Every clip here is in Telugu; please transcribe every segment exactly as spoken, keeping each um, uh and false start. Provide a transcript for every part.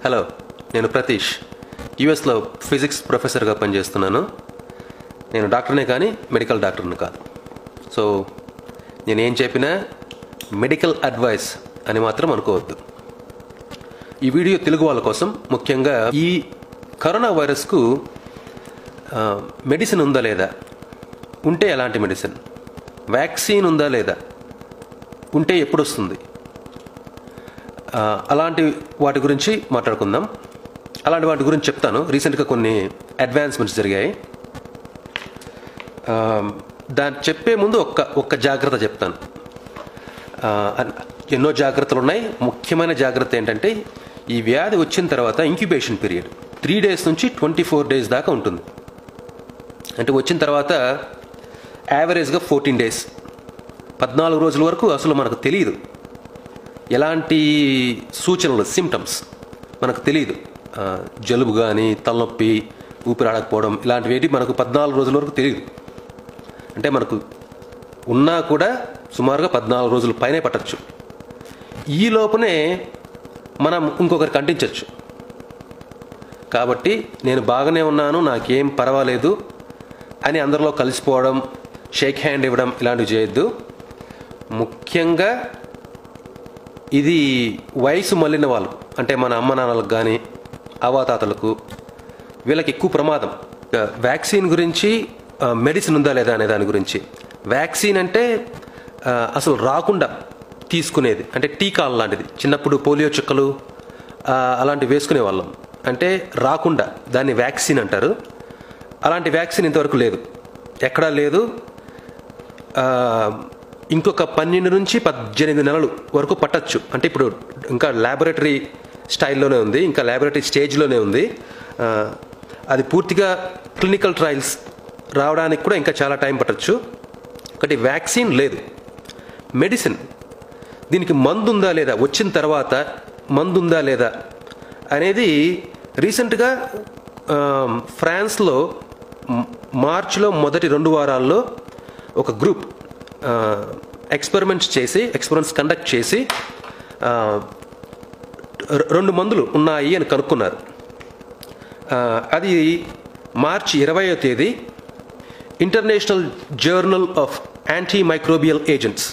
హలో, నేను ప్రతీష్. యూఎస్లో ఫిజిక్స్ ప్రొఫెసర్గా పనిచేస్తున్నాను. నేను డాక్టర్నే కానీ మెడికల్ డాక్టర్ని కాదు. సో నేనేం చెప్పినా మెడికల్ అడ్వైస్ అని మాత్రం అనుకోవద్దు. ఈ వీడియో తెలుగు వాళ్ళ కోసం, ముఖ్యంగా ఈ కరోనా వైరస్కు మెడిసిన్ ఉందా లేదా, ఉంటే ఎలాంటి మెడిసిన్, వ్యాక్సిన్ ఉందా లేదా, ఉంటే ఎప్పుడు వస్తుంది, అలాంటి వాటి గురించి మాట్లాడుకుందాం. అలాంటి వాటి గురించి చెప్తాను. రీసెంట్గా కొన్ని అడ్వాన్స్మెంట్స్ జరిగాయి. దాన్ని చెప్పే ముందు ఒక్క ఒక్క జాగ్రత్త చెప్తాను. ఎన్నో జాగ్రత్తలు ఉన్నాయి. ముఖ్యమైన జాగ్రత్త ఏంటంటే, ఈ వ్యాధి వచ్చిన తర్వాత ఇంక్యుబేషన్ పీరియడ్ త్రీ డేస్ నుంచి ట్వంటీ ఫోర్ డేస్ దాకా ఉంటుంది. అంటే వచ్చిన తర్వాత యావరేజ్గా ఫోర్టీన్ డేస్ పద్నాలుగు రోజుల వరకు అసలు మనకు తెలియదు. ఎలాంటి సూచనలు, సిమ్టమ్స్ మనకు తెలియదు. జలుబు కానీ, తలనొప్పి, ఊపిరాడకపోవడం ఇలాంటివి మనకు పద్నాలుగు రోజుల వరకు తెలియదు. అంటే మనకు ఉన్నా కూడా సుమారుగా పద్నాలుగు రోజుల పైనే పట్టచ్చు. ఈ లోపునే మనం ఇంకొకరికి అంటించవచ్చు. కాబట్టి నేను బాగానే ఉన్నాను, నాకేం పర్వాలేదు అని అందరిలో కలిసిపోవడం, షేక్ హ్యాండ్ ఇవ్వడం ఇలాంటివి చేయొద్దు. ముఖ్యంగా ఇది వయసు మళ్ళిన వాళ్ళు, అంటే మన అమ్మ నాన్నలకు కానీ అవాతాతలకు, వీళ్ళకి ఎక్కువ ప్రమాదం. వ్యాక్సిన్ గురించి, మెడిసిన్ ఉందా లేదా అనే దాని గురించి. వ్యాక్సిన్ అంటే అసలు రాకుండా తీసుకునేది, అంటే టీకాలు లాంటిది. చిన్నప్పుడు పోలియో చుక్కలు అలాంటివి వేసుకునే వాళ్ళం, అంటే రాకుండా, దాన్ని వ్యాక్సిన్ అంటారు. అలాంటి వ్యాక్సిన్ ఇంతవరకు లేదు, ఎక్కడా లేదు. ఇంకొక పన్నెండు నుంచి పద్దెనిమిది నెలలు వరకు పట్టచ్చు. అంటే ఇప్పుడు ఇంకా ల్యాబొరేటరీ స్టైల్లోనే ఉంది, ఇంకా ల్యాబొరేటరీ స్టేజ్లోనే ఉంది. అది పూర్తిగా క్లినికల్ ట్రయల్స్ రావడానికి కూడా ఇంకా చాలా టైం పట్టచ్చు. ఒకటి వ్యాక్సిన్ లేదు. మెడిసిన్, దీనికి మందు ఉందా లేదా, వచ్చిన తర్వాత మందు ఉందా లేదా అనేది రీసెంట్గా ఫ్రాన్స్లో మార్చిలో మొదటి రెండు వారాల్లో ఒక గ్రూప్ ఎక్స్పెరిమెంట్స్ చేసి ఎక్స్పెరిమెంట్స్ కండక్ట్ చేసి రెండు మందులు ఉన్నాయి అని కనుక్కున్నారు. అది మార్చి ఇరవయో తేదీ international journal of anti microbial agents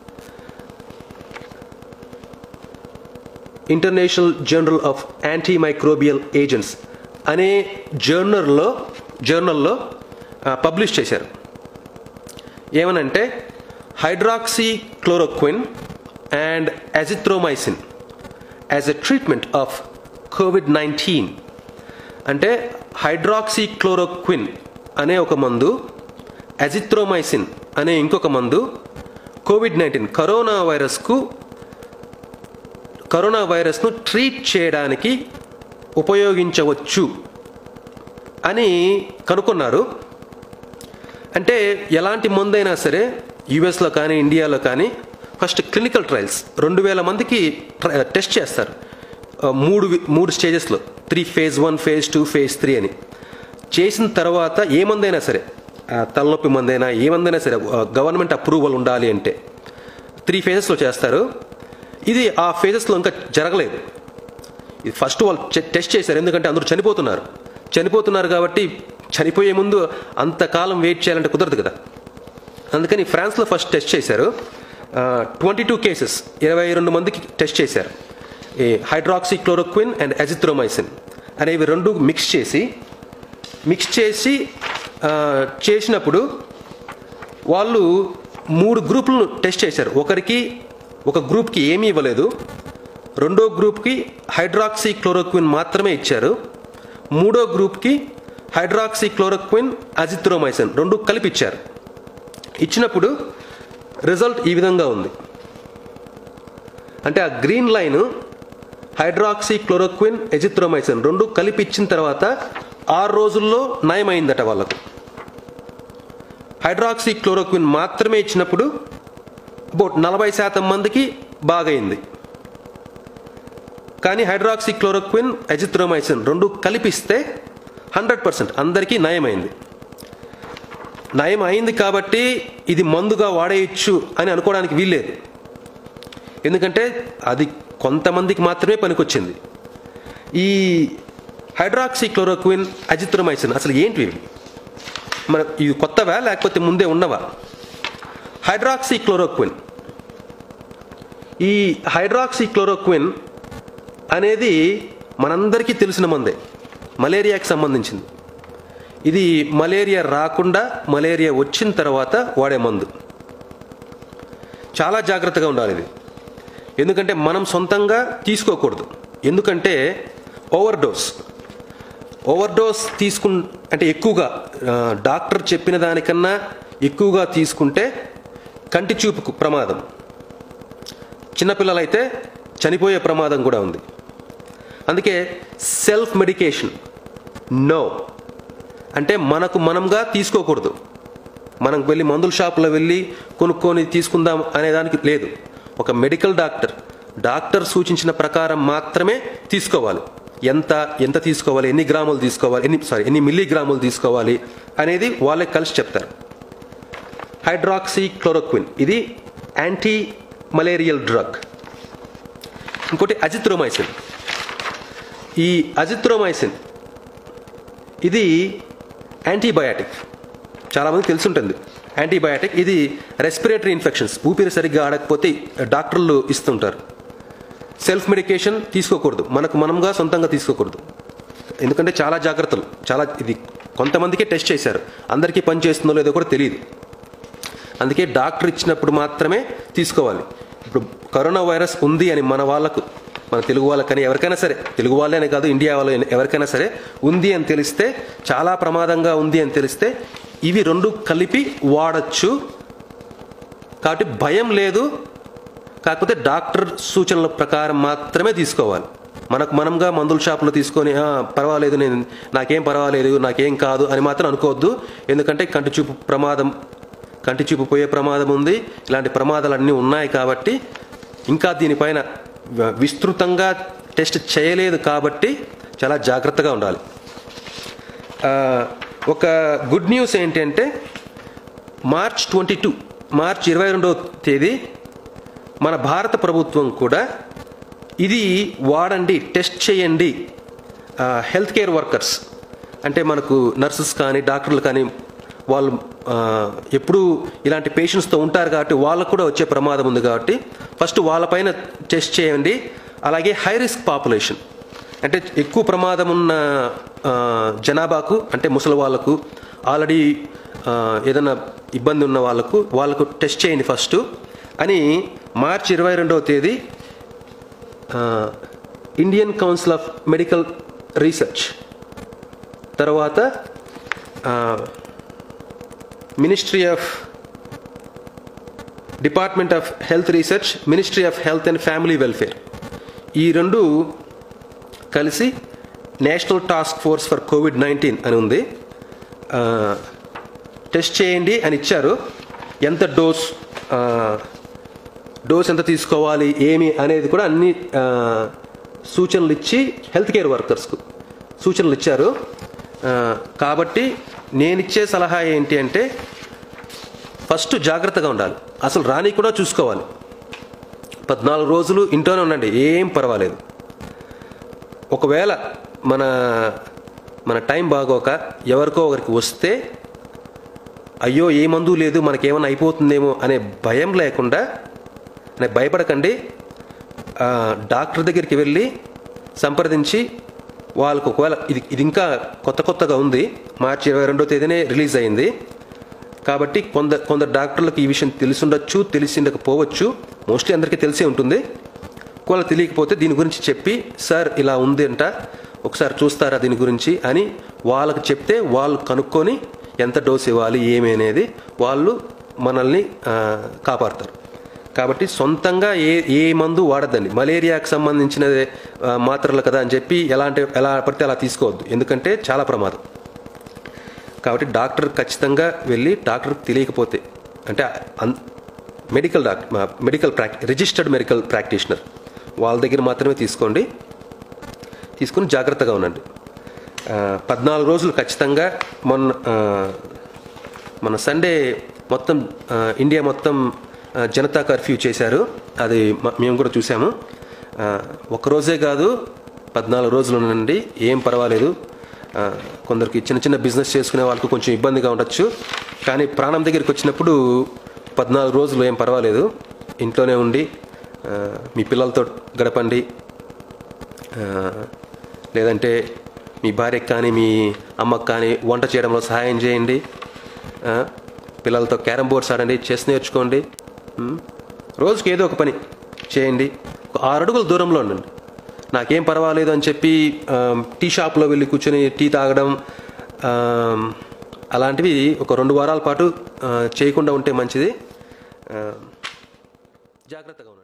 international journal of anti microbial agents అనే జర్నల్లో జర్నల్లో పబ్లిష్ చేశారు. ఏమనంటే, hydroxy chloroquine and azithromycin as a treatment of COVID nineteen. అంటే హైడ్రాక్సీ క్లోరోక్విన్ అనే ఒక మందు, అజిత్రోమైసిన్ అనే ఇంకొక మందు కోవిడ్ నైన్టీన్ కరోనా వైరస్కు కరోనా వైరస్ను ట్రీట్ చేయడానికి ఉపయోగించవచ్చు అని కనుక్కున్నారు. అంటే ఎలాంటి మందైనా సరే యూఎస్లో కానీ ఇండియాలో కానీ ఫస్ట్ క్లినికల్ ట్రయల్స్ రెండు వేల మందికి టెస్ట్ చేస్తారు. మూడు మూడు స్టేజెస్లో, three phase one, phase two, phase three అని చేసిన తర్వాత ఏ మందైనా సరే, తలనొప్పి మందైనా ఏ మందైనా సరే గవర్నమెంట్ అప్రూవల్ ఉండాలి అంటే త్రీ ఫేజెస్లో చేస్తారు. ఇది ఆ ఫేజెస్లో ఇంకా జరగలేదు. ఇది ఫస్ట్ వాళ్ళు టెస్ట్ చేశారు, ఎందుకంటే అందరూ చనిపోతున్నారు చనిపోతున్నారు కాబట్టి చనిపోయే ముందు అంతకాలం వెయిట్ చేయాలంటే కుదరదు కదా. అందుకని ఫ్రాన్స్లో ఫస్ట్ టెస్ట్ చేశారు. ట్వంటీ టూ కేసెస్, ఇరవై రెండు మందికి టెస్ట్ చేశారు. ఈ హైడ్రాక్సీ క్లోరోక్విన్ అండ్ అజిత్రోమైసిన్ అనేవి రెండు మిక్స్ చేసి మిక్స్ చేసి చేసినప్పుడు వాళ్ళు మూడు గ్రూపులను టెస్ట్ చేశారు. ఒకరికి ఒక గ్రూప్కి ఏమీ ఇవ్వలేదు, రెండో గ్రూప్కి హైడ్రాక్సీ క్లోరోక్విన్ మాత్రమే ఇచ్చారు, మూడో గ్రూప్కి హైడ్రాక్సీ క్లోరోక్విన్, అజిత్రోమైసిన్ రెండు కలిపి ఇచ్చారు. ఇచ్చినప్పుడు రిజల్ట్ ఈ విధంగా ఉంది. అంటే ఆ green line hydroxy chloroquine, azithromycin రెండు కలిపి ఇచ్చిన తర్వాత ఆరు రోజుల్లో నయమైందట వాళ్ళకు. హైడ్రాక్సీ క్లోరోక్విన్ మాత్రమే ఇచ్చినప్పుడు అబౌట్ నలభై శాతం మందికి బాగైంది. కానీ హైడ్రాక్సీ క్లోరోక్విన్, ఎజిత్రోమైసిన్ రెండు కలిపిస్తే హండ్రెడ్ పర్సెంట్ అందరికీ నయమైంది. నయం అయింది కాబట్టి ఇది మందుగా వాడేయచ్చు అని అనుకోవడానికి వీల్లేదు. ఎందుకంటే అది కొంతమందికి మాత్రమే పనికొచ్చింది. ఈ హైడ్రాక్సీ క్లోరోక్విన్, అజిత్రోమైసిన్ అసలు ఏంటి ఇవి? మన ఇవి కొత్తవా లేకపోతే ముందే ఉన్నవా? హైడ్రాక్సీ క్లోరోక్విన్, ఈ హైడ్రాక్సీ క్లోరోక్విన్ అనేది మనందరికీ తెలిసిన మందే, మలేరియాకి సంబంధించింది. ఇది మలేరియా రాకుండా మలేరియా వచ్చిన తర్వాత వాడే మందు. చాలా జాగ్రత్తగా ఉండాలి ఇది, ఎందుకంటే మనం సొంతంగా తీసుకోకూడదు. ఎందుకంటే ఓవర్ డోస్ ఓవర్ డోస్ తీసుకు అంటే ఎక్కువగా డాక్టర్ చెప్పిన దానికన్నా ఎక్కువగా తీసుకుంటే కంటి చూపుకు ప్రమాదం, చిన్నపిల్లలైతే చనిపోయే ప్రమాదం కూడా ఉంది. అందుకే సెల్ఫ్ మెడికేషన్ నో, అంటే మనకు మనంగా తీసుకోకూడదు. మనం వెళ్ళి మందుల షాపులో వెళ్ళి కొనుక్కొని తీసుకుందాం అనేదానికి లేదు. ఒక మెడికల్ డాక్టర్ డాక్టర్ సూచించిన ప్రకారం మాత్రమే తీసుకోవాలి. ఎంత ఎంత తీసుకోవాలి, ఎన్ని గ్రాములు తీసుకోవాలి, ఎన్ని సారీ ఎన్ని మిల్లీగ్రాములు తీసుకోవాలి అనేది వాళ్ళే కలిసి చెప్తారు. హైడ్రాక్సీ క్లోరోక్విన్ ఇది యాంటీ మలేరియల్ డ్రగ్. ఇంకోటి అజిత్రోమైసిన్. ఈ అజిత్రోమైసిన్ ఇది యాంటీబయాటిక్, చాలామంది తెలుసుంటుంది. యాంటీబయాటిక్ ఇది రెస్పిరేటరీ ఇన్ఫెక్షన్స్, ఊపిరి సరిగ్గా ఆడకపోతే డాక్టర్లు ఇస్తుంటారు. సెల్ఫ్ మెడికేషన్ తీసుకోకూడదు, మనకు మనంగా సొంతంగా తీసుకోకూడదు. ఎందుకంటే చాలా జాగ్రత్తలు, చాలా ఇది కొంతమందికే టెస్ట్ చేశారు, అందరికీ పని చేస్తుందో లేదో కూడా తెలియదు. అందుకే డాక్టర్ ఇచ్చినప్పుడు మాత్రమే తీసుకోవాలి. ఇప్పుడు కరోనా వైరస్ ఉంది అని మన వాళ్ళకు, మన తెలుగు వాళ్ళకని ఎవరికైనా సరే, తెలుగు వాళ్ళే అని కాదు ఇండియా వాళ్ళు ఎవరికైనా సరే ఉంది అని తెలిస్తే, చాలా ప్రమాదంగా ఉంది అని తెలిస్తే ఇవి రెండు కలిపి వాడచ్చు. కాబట్టి భయం లేదు, కాకపోతే డాక్టర్ సూచనల ప్రకారం మాత్రమే తీసుకోవాలి. మనకు మనంగా మందుల షాపులో తీసుకొని పర్వాలేదు, నేను నాకేం పర్వాలేదు, నాకేం కాదు అని మాత్రం అనుకోవద్దు. ఎందుకంటే కంటి చూపు ప్రమాదం, కంటి చూపు పోయే ప్రమాదం ఉంది. ఇలాంటి ప్రమాదాలన్నీ ఉన్నాయి కాబట్టి, ఇంకా దీనిపైన విస్తృతంగా టెస్ట్ చేయలేదు కాబట్టి చాలా జాగ్రత్తగా ఉండాలి. ఒక గుడ్ న్యూస్ ఏంటంటే మార్చ్ ట్వంటీ టూ మార్చ్ ఇరవై రెండవ తేదీ మన భారత ప్రభుత్వం కూడా ఇది వాడండి, టెస్ట్ చేయండి, హెల్త్ కేర్ వర్కర్స్ అంటే మనకు నర్సెస్ కానీ డాక్టర్లు కానీ వాళ్ళు ఎప్పుడు ఇలాంటి పేషెంట్స్తో ఉంటారు కాబట్టి వాళ్ళకు కూడా వచ్చే ప్రమాదం ఉంది కాబట్టి ఫస్ట్ వాళ్ళపైన టెస్ట్ చేయండి. అలాగే హై రిస్క్ పాపులేషన్ అంటే ఎక్కువ ప్రమాదం ఉన్న జనాభాకు, అంటే ముసలి వాళ్ళకు, ఆల్రెడీ ఏదైనా ఇబ్బంది ఉన్న వాళ్ళకు వాళ్ళకు టెస్ట్ చేయండి ఫస్ట్ అని మార్చి ఇరవై రెండవ తేదీ Indian council of medical research, తర్వాత ministry of department of health research, ministry of health and family welfare, ఈ రెండు కలిసి national task force for COVID nineteen అని ఉంది, టెస్ట్ చేయండి అని ఇచ్చారు. ఎంత డోస్ డోస్ ఎంత తీసుకోవాలి ఏమి అనేది కూడా అన్ని సూచనలు ఇచ్చి హెల్త్ కేర్ వర్కర్స్కు సూచనలు ఇచ్చారు. కాబట్టి నేనిచ్చే సలహా ఏంటి అంటే ఫస్ట్ జాగ్రత్తగా ఉండాలి, అసలు రాని కూడా చూసుకోవాలి. పద్నాలుగు రోజులు ఇంట్లోనే ఉండండి, ఏం పర్వాలేదు. ఒకవేళ మన మన టైం బాగోక ఎవరికో ఒకరికి వస్తే అయ్యో ఏ మందు లేదు మనకేమైనా అయిపోతుందేమో అనే భయం లేకుండా, అనే భయపడకండి. డాక్టర్ దగ్గరికి వెళ్ళి సంప్రదించి వాళ్ళకు ఒకవేళ ఇది ఇది ఇంకా కొత్త కొత్తగా ఉంది, మార్చి ఇరవై రెండో తేదీనే రిలీజ్ అయింది కాబట్టి కొందరు కొందరు డాక్టర్లకు ఈ విషయం తెలిసి ఉండొచ్చు, తెలిసి ఉండకపోవచ్చు, మోస్ట్లీ అందరికీ తెలిసే ఉంటుంది. ఒకవేళ తెలియకపోతే దీని గురించి చెప్పి సార్ ఇలా ఉంది అంట ఒకసారి చూస్తారా దీని గురించి అని వాళ్ళకు చెప్తే వాళ్ళు కనుక్కొని ఎంత డోస్ ఇవ్వాలి ఏమి అనేది వాళ్ళు మనల్ని కాపాడతారు. కాబట్టి సొంతంగా ఏ ఏ మందు వాడద్దండి. మలేరియాకు సంబంధించిన మాత్రలు కదా అని చెప్పి ఎలాంటి ఎలా పడితే అలా తీసుకోవద్దు, ఎందుకంటే చాలా ప్రమాదం. కాబట్టి డాక్టర్ ఖచ్చితంగా వెళ్ళి, డాక్టర్కి తెలియకపోతే అంటే medical doctor medical practice registered medical practitioner వాళ్ళ దగ్గర మాత్రమే తీసుకోండి, తీసుకుని జాగ్రత్తగా ఉండండి. పద్నాలుగు రోజులు ఖచ్చితంగా మొన్న మన సండే మొత్తం ఇండియా మొత్తం జనతా కర్ఫ్యూ చేశారు, అది మేము కూడా చూసాము. ఒక్కరోజే కాదు పద్నాలుగు రోజులు ఉండండి, ఏం పర్వాలేదు. ఆ, కొందరికి చిన్న చిన్న బిజినెస్ చేసుకునే వాళ్ళకు కొంచెం ఇబ్బందిగా ఉండొచ్చు, కానీ ప్రాణం దగ్గరికి వచ్చినప్పుడు పద్నాలుగు రోజులు ఏం పర్వాలేదు. ఇంట్లోనే ఉండి ఆ, మీ పిల్లలతో గడపండి, ఆ, లేదంటే మీ భార్యకు కానీ మీ అమ్మకు కానీ వంట చేయడంలో సహాయం చేయండి. ఆ, పిల్లలతో క్యారమ్ బోర్డ్స్ ఆడండి, చెస్ నేర్చుకోండి. ఉమ్, రోజుకి ఏదో ఒక పని చేయండి. ఒక ఆరు అడుగుల దూరంలో ఉండండి. నాకేం పర్వాలేదు అని చెప్పి ఆ, టీ షాప్లో వెళ్ళి కూర్చొని టీ తాగడం ఆ, అలాంటివి ఒక రెండు వారాల పాటు ఆ, చేయకుండా ఉంటే మంచిది. ఆ, జాగ్రత్తగా ఉండండి.